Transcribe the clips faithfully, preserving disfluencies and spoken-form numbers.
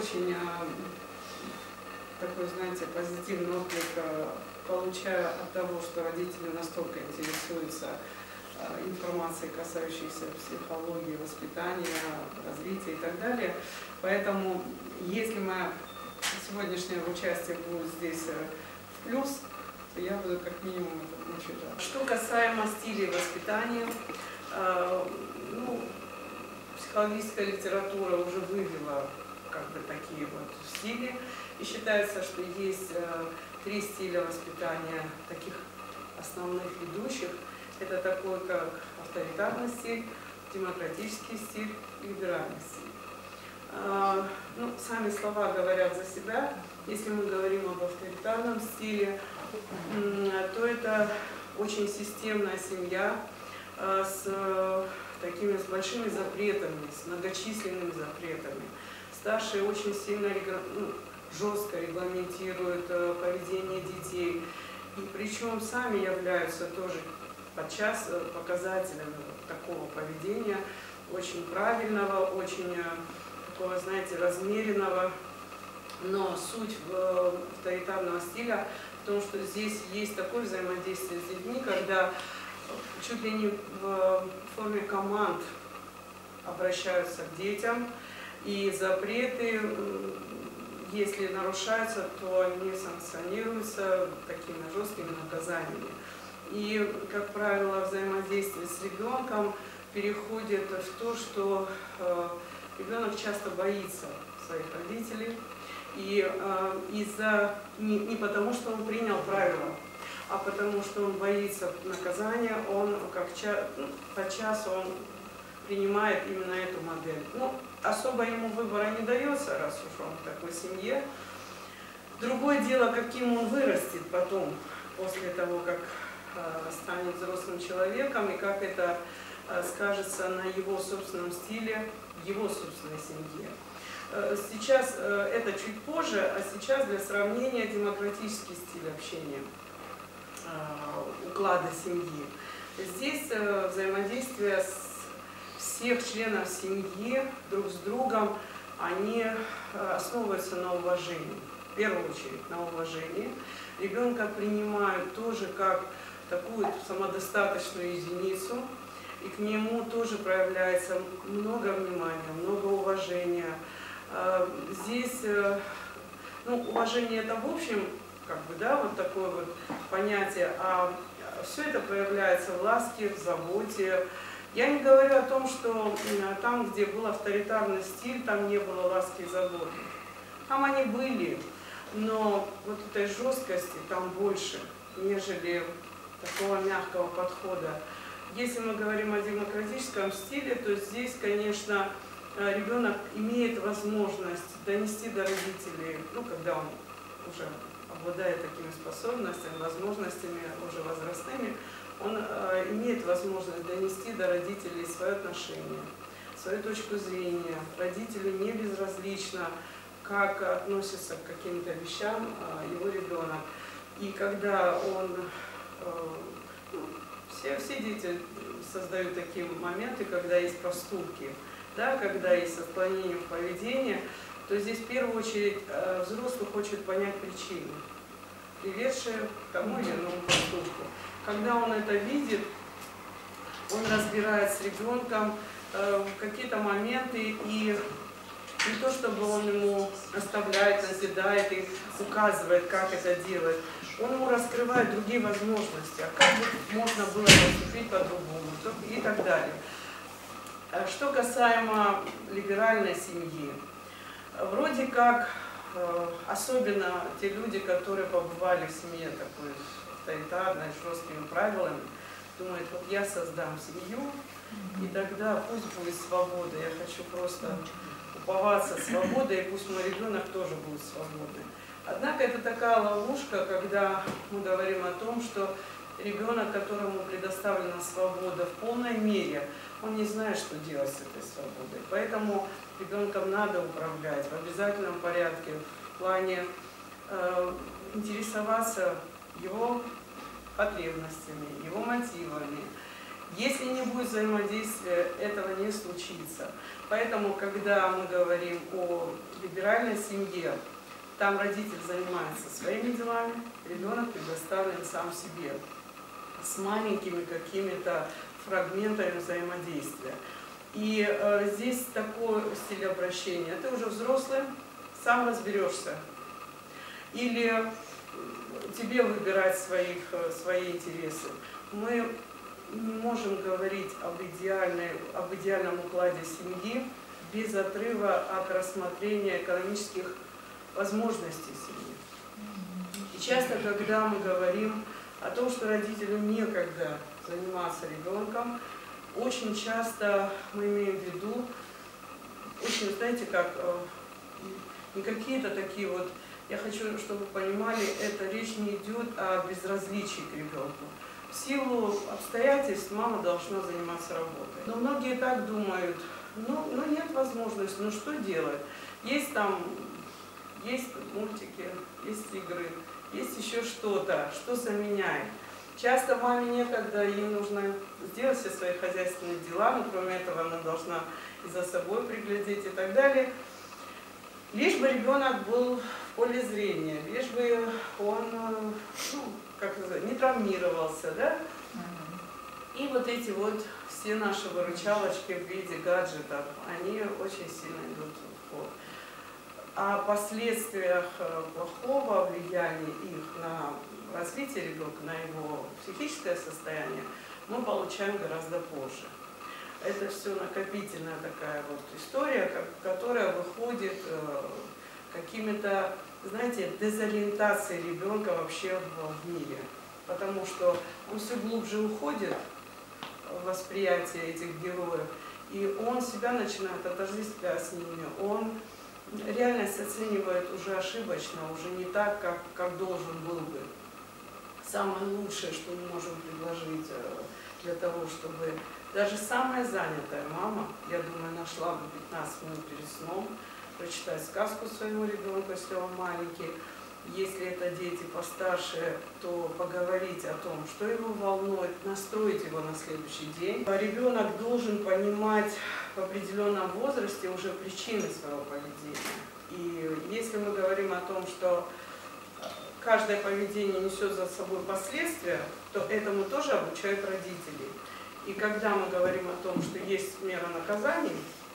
очень такой, знаете, позитивный отклик получаю от того, что родители настолько интересуются информацией, касающейся психологии, воспитания, развития и так далее. Поэтому, если мое сегодняшнее участие будет здесь в плюс, то я буду как минимум это очень рада. Что касаемо стилей воспитания, ну, психологическая литература уже вывела как бы такие вот стили, и считается, что есть три стиля воспитания таких основных ведущих. Это такой, как авторитарный стиль, демократический стиль, либеральный стиль. А, ну, сами слова говорят за себя. Если мы говорим об авторитарном стиле, то это очень системная семья а, с такими с большими запретами, с многочисленными запретами. Старшие очень сильно, ну, жестко регламентируют поведение детей, и причем сами являются тоже подчас показателями такого поведения, очень правильного, очень такого, знаете, размеренного. Но суть авторитарного стиля в том, что здесь есть такое взаимодействие с детьми, когда чуть ли не в форме команд обращаются к детям, и запреты, если нарушаются, то они санкционируются такими жесткими наказаниями. И, как правило, взаимодействие с ребенком переходит в то, что э, ребенок часто боится своих родителей. И э, из-за не, не потому, что он принял правила, а потому, что он боится наказания, он как ча, ну, подчас он принимает именно эту модель. Ну, особо ему выбора не дается, раз уж он в такой семье. Другое дело, каким он вырастет потом, после того, как станет взрослым человеком, и как это скажется на его собственном стиле, в его собственной семье. Сейчас это чуть позже, а сейчас для сравнения демократический стиль общения, уклада семьи. Здесь взаимодействие всех членов семьи друг с другом, они основываются на уважении, в первую очередь на уважении. Ребенка принимают тоже как такую самодостаточную единицу, и к нему тоже проявляется много внимания, много уважения. Здесь, ну, уважение это в общем, как бы, да, вот такое вот понятие, а все это проявляется в ласке, в заботе. Я не говорю о том, что там, где был авторитарный стиль, там не было ласки и заботы. Там они были, но вот этой жесткости там больше, нежели такого мягкого подхода. Если мы говорим о демократическом стиле, то здесь, конечно, ребенок имеет возможность донести до родителей, ну, когда он уже обладает такими способностями, возможностями уже возрастными, он э, имеет возможность донести до родителей свое отношение, свою точку зрения. Родителю не безразлично, как относится к каким-то вещам э, его ребенок. И когда он ну, все, все дети создают такие моменты, когда есть проступки, да, когда есть отклонение в поведении, то здесь в первую очередь взрослый хочет понять причину, приведшую к тому или иному проступку. Когда он это видит, он разбирает с ребенком э, какие-то моменты, и не то чтобы он ему наставляет, назидает и указывает, как это делать, он ему раскрывает другие возможности, а как бы можно было поступить по-другому и так далее. Что касаемо либеральной семьи, вроде как, особенно те люди, которые побывали в семье такой авторитарной, с жесткими правилами, думают, вот я создам семью, и тогда пусть будет свобода, я хочу просто уповаться свободой, и пусть мой ребенок тоже будет свободный. Однако это такая ловушка, когда мы говорим о том, что ребенок, которому предоставлена свобода в полной мере, он не знает, что делать с этой свободой. Поэтому ребенком надо управлять в обязательном порядке, в плане э, интересоваться его потребностями, его мотивами. Если не будет взаимодействия, этого не случится. Поэтому, когда мы говорим о либеральной семье, там родитель занимается своими делами, ребенок предоставлен сам себе, с маленькими какими-то фрагментами взаимодействия. И э, здесь такой стиль обращения. Ты уже взрослый, сам разберешься. Или тебе выбирать своих, свои интересы. Мы не можем говорить об, идеальной, об идеальном укладе семьи без отрыва от рассмотрения экономических возможностей семьи. И часто, когда мы говорим о том, что родителю некогда заниматься ребенком, очень часто мы имеем в виду, очень, знаете, как не какие-то такие вот, я хочу, чтобы вы понимали, это речь не идет о безразличии к ребенку. В силу обстоятельств мама должна заниматься работой. Но многие так думают, ну, ну нет возможности, ну что делать? Есть там, есть мультики, есть игры, есть еще что-то, что заменяет. Часто маме некогда, ей нужно сделать все свои хозяйственные дела, но кроме этого она должна и за собой приглядеть и так далее. Лишь бы ребенок был в поле зрения, лишь бы он, ну, как сказать, не травмировался, да? И вот эти вот все наши выручалочки в виде гаджетов, они очень сильно идут в ход. О последствиях плохого влияния их на развитие ребенка, на его психическое состояние мы получаем гораздо позже. Это все накопительная такая вот история, которая выходит какими-то, знаете, дезориентацией ребенка вообще в мире. Потому что он все глубже уходит в восприятие этих героев, и он себя начинает отождествлять с ними. Он реальность оценивает уже ошибочно, уже не так, как, как должен был бы. Самое лучшее, что мы можем предложить для того, чтобы даже самая занятая мама, я думаю, нашла бы пятнадцать минут перед сном, прочитать сказку своему ребенку, если он маленький. Если это дети постарше, то поговорить о том, что его волнует, настроить его на следующий день. Ребенок должен понимать в определенном возрасте уже причины своего поведения. И если мы говорим о том, что каждое поведение несет за собой последствия, то этому тоже обучают родители. И когда мы говорим о том, что есть мера наказаний,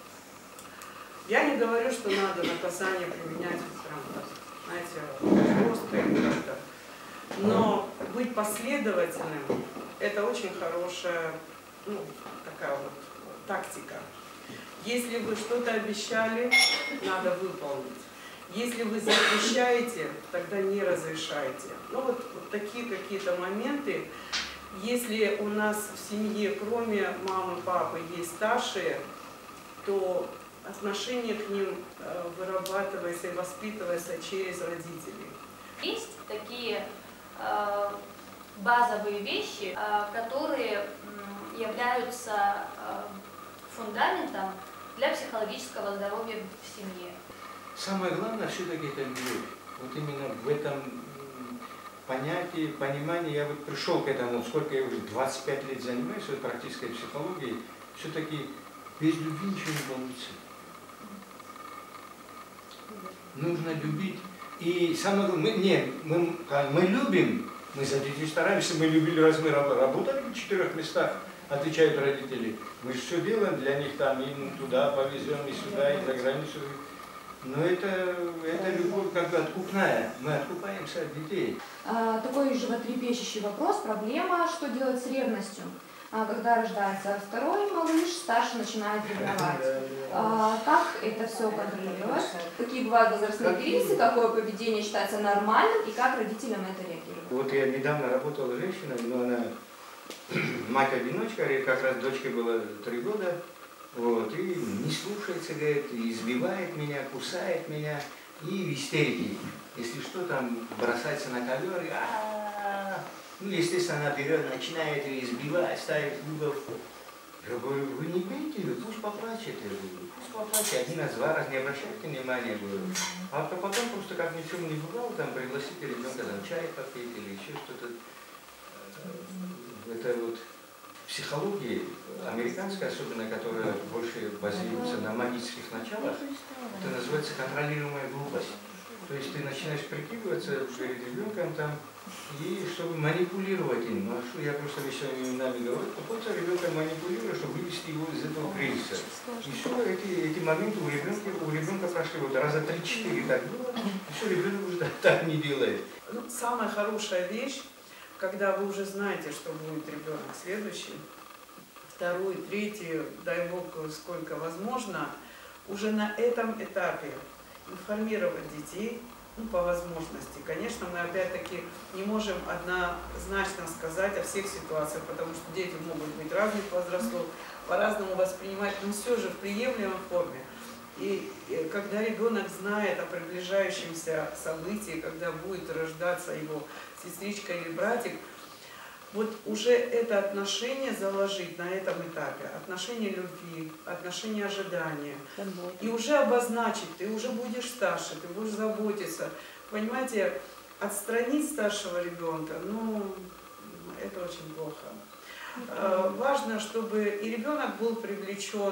я не говорю, что надо наказание применять прям, знаете, жестко или как-то. Но быть последовательным – это очень хорошая, ну, такая вот тактика. Если вы что-то обещали, надо выполнить. Если вы запрещаете, тогда не разрешайте. Ну вот, вот такие какие-то моменты. Если у нас в семье, кроме мамы, папы, есть старшие, то отношение к ним вырабатывается и воспитывается через родителей. Есть такие э, базовые вещи, э, которые э, являются э, фундаментом для психологического здоровья в семье. Самое главное все-таки это любовь. Вот именно в этом понятии, понимании я вот пришел к этому, сколько я уже двадцать пять лет занимаюсь своей практической психологией, все-таки без любви ничего не получится. Нужно любить. И самое главное, мы, не, мы, мы любим, мы за детей стараемся, мы любили, раз мы работали в четырех местах, отвечают родители. Мы же все делаем для них, там, им туда повезем, и сюда, и за границу. Но это, это любовь как бы откупная. Мы откупаемся от детей. А, такой животрепещущий вопрос, проблема, что делать с ревностью. А, когда рождается второй малыш, старший начинает ревновать. А, как это все контролировать? Какие бывают возрастные кризисы, какое поведение считается нормальным и как родителям это реагировать? Вот я недавно работал с женщиной, но она мать-одиночка, как раз дочке было три года. Вот, и не слушается, говорит, избивает меня, кусает меня, и в истерике. Если что, там бросается на ковер, и а-а-а. Ну, естественно, она берет, начинает ее избивать, ставит в угол. Я говорю, вы не бейте ее, пусть поплачет. Я говорю, пусть поплачет, один раз, два раза, не обращайте внимания. Говорю. А потом просто, как ни в чем не бывало, там пригласите ребенка, там чай попить или еще что-то. Это вот психологии американской, особенно которая больше базируется на магических началах, это называется контролируемая глупость. То есть ты начинаешь прикидываться перед ребенком там, и чтобы манипулировать им. Ну а что я просто веселыми именами говорю, то просто ребенка манипулирую, чтобы вывести его из этого кризиса. И все, эти, эти моменты у ребенка, у ребенка прошли вот раза три-четыре так было, и все, ребенок уже так не делает. Ну, самая хорошая вещь, когда вы уже знаете, что будет ребенок следующий, второй, третий, дай Бог, сколько возможно, уже на этом этапе информировать детей, ну, по возможности. Конечно, мы опять-таки не можем однозначно сказать о всех ситуациях, потому что дети могут быть разных возрастов, по-разному воспринимать, но все же в приемлемой форме. И когда ребенок знает о приближающемся событии, когда будет рождаться его сестричка или братик, вот уже это отношение заложить на этом этапе, отношение любви, отношение ожидания, и уже обозначить, ты уже будешь старше, ты будешь заботиться. Понимаете, отстранить старшего ребенка, ну, это очень плохо. Mm-hmm. Важно, чтобы и ребенок был привлечен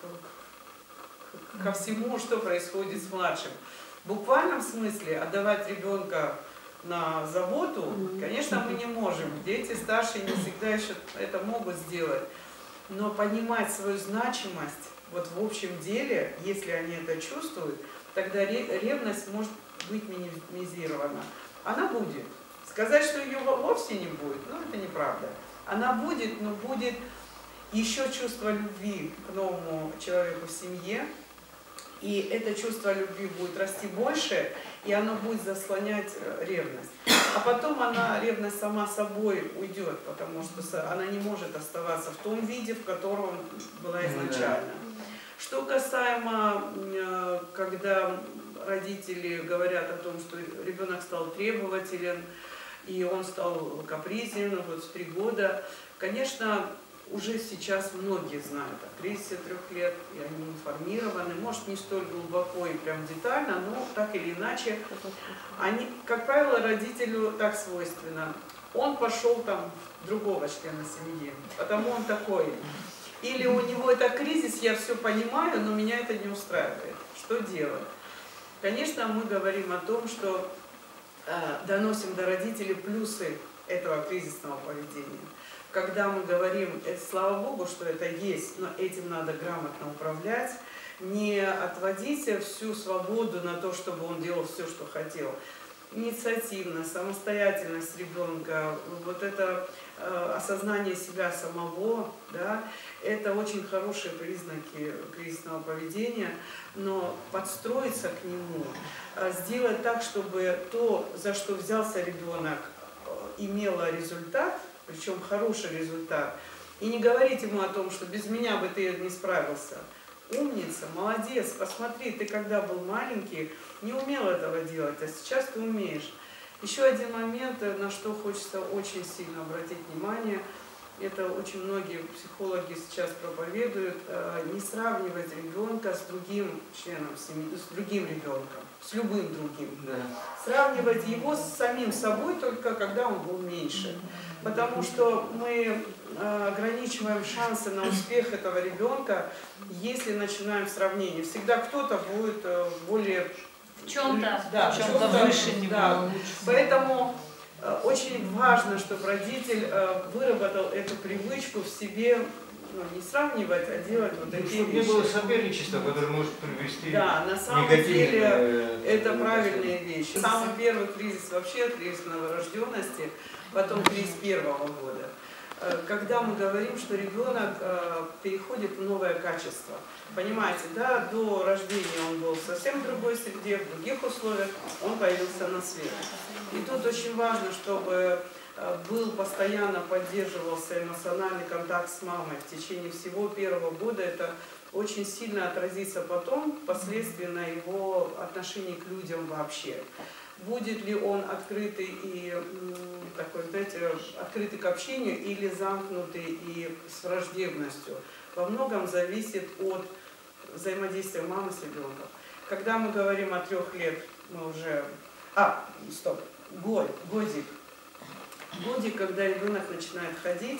к, к, ко всему, что происходит с младшим. В буквальном смысле отдавать ребенка на заботу, конечно, мы не можем. Дети старшие не всегда еще это могут сделать. Но понимать свою значимость вот в общем деле, если они это чувствуют, тогда ревность может быть минимизирована. Она будет. Сказать, что ее вовсе не будет, ну это неправда. Она будет, но будет еще чувство любви к новому человеку в семье. И это чувство любви будет расти больше, и оно будет заслонять ревность. А потом она, ревность сама собой уйдет, потому что она не может оставаться в том виде, в котором была изначально. Что касаемо, когда родители говорят о том, что ребенок стал требователен, и он стал капризен вот в три года, конечно, уже сейчас многие знают о кризисе трех лет, и они информированы, может, не столь глубоко и прям детально, но так или иначе, они, как правило, родителю так свойственно. Он пошел там в другого члена семьи, потому он такой. Или у него это кризис, я все понимаю, но меня это не устраивает. Что делать? Конечно, мы говорим о том, что э, доносим до родителей плюсы этого кризисного поведения. Когда мы говорим, это, слава Богу, что это есть, но этим надо грамотно управлять, не отводить всю свободу на то, чтобы он делал все, что хотел. Инициативность, самостоятельность ребенка, вот это э, осознание себя самого, да, это очень хорошие признаки кризисного поведения, но подстроиться к нему, э, сделать так, чтобы то, за что взялся ребенок, э, имело результат, причем хороший результат, и не говорить ему о том, что без меня бы ты не справился. Умница, молодец, посмотри, ты когда был маленький, не умел этого делать, а сейчас ты умеешь. Еще один момент, на что хочется очень сильно обратить внимание, это очень многие психологи сейчас проповедуют, не сравнивать ребенка с другим членом семьи, с другим ребенком, с любым другим. Да. Сравнивать его с самим собой только когда он был меньше. Потому что мы ограничиваем шансы на успех этого ребенка, если начинаем сравнение. Всегда кто-то будет более... В чем-то да, чем чем выше него. Да. Поэтому очень важно, чтобы родитель выработал эту привычку в себе, ну, не сравнивать, а делать вот такие вещи. Чтобы не было соперничества, которое может привести да, на самом деле это правильные вещи. Самый первый кризис вообще, кризис новорожденности, потом кризис первого года. Когда мы говорим, что ребенок переходит в новое качество. Понимаете, да, до рождения он был в совсем другой среде, в других условиях, он появился на свет. И тут очень важно, чтобы был, постоянно поддерживался эмоциональный контакт с мамой в течение всего первого года. Это очень сильно отразится потом, впоследствии, на его отношении к людям вообще. Будет ли он открытый и такой, знаете, открытый к общению или замкнутый и с враждебностью, во многом зависит от взаимодействия мамы с ребенком. Когда мы говорим о трех лет, мы уже... А, стоп, год, годик. Годик, когда ребенок начинает ходить,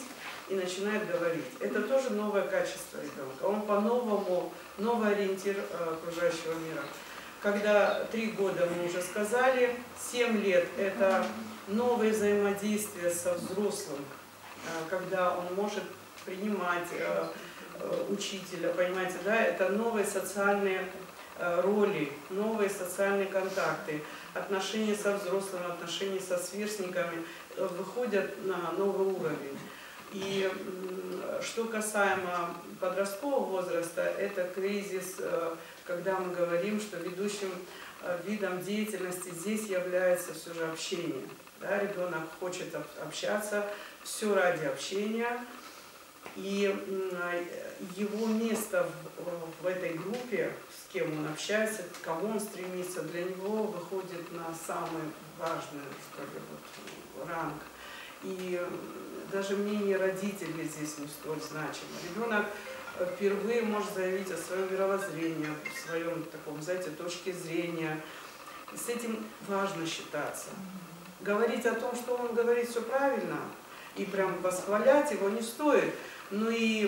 и начинает говорить. Это тоже новое качество ребенка. Он по-новому, новый ориентир окружающего мира. Когда три года, мы уже сказали, семь лет – это новое взаимодействие со взрослым, когда он может принимать учителя, понимаете, да, это новые социальные роли, новые социальные контакты, отношения со взрослыми, отношения со сверстниками выходят на новый уровень. И что касаемо подросткового возраста, это кризис, когда мы говорим, что ведущим видом деятельности здесь является все же общение. Да, ребенок хочет общаться, все ради общения. И его место в, в этой группе, с кем он общается, к кому он стремится, для него выходит на самый важный, что ли, вот, ранг. И даже мнение родителей здесь не столь значимо. Ребенок впервые может заявить о своем мировоззрении, о своем таком, знаете, точке зрения. И с этим важно считаться. Говорить о том, что он говорит все правильно, и прям восхвалять его не стоит. Ну и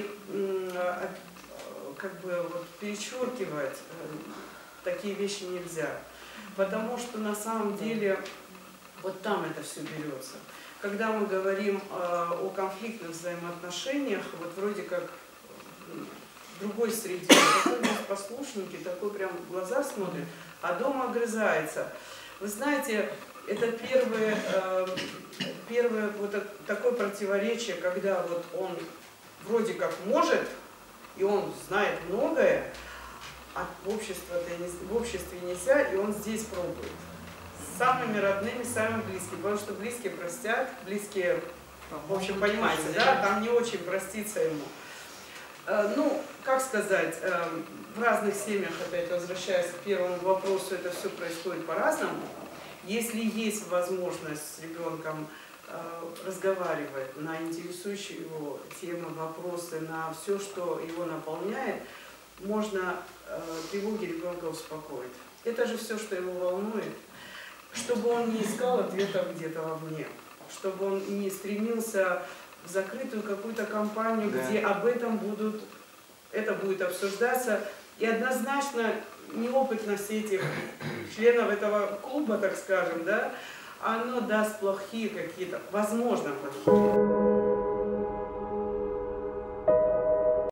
как бы вот перечеркивать такие вещи нельзя. Потому что на самом деле вот там это все берется. Когда мы говорим о конфликтных взаимоотношениях, вот вроде как в другой среде, такой послушники, такой прям в глаза смотрит, а дома огрызается. Вы знаете, это первое, первое вот такое противоречие, когда вот он вроде как может, и он знает многое, а в обществе, в обществе нельзя, и он здесь пробует. С самыми родными, самыми близкими, потому что близкие простят, близкие, в общем, понимаете, да, там не очень простится ему. Ну, как сказать, в разных семьях, опять возвращаясь к первому вопросу, это все происходит по-разному. Если есть возможность с ребенком разговаривать на интересующие его темы, вопросы, на все, что его наполняет, можно тревоги ребенка успокоить. Это же все, что его волнует. Чтобы он не искал ответов где-то вовне, чтобы он не стремился в закрытую какую-то компанию, да, где об этом будут, это будет обсуждаться. И однозначно неопытность этих членов этого клуба, так скажем, да, оно даст плохие какие-то, возможно, плохие.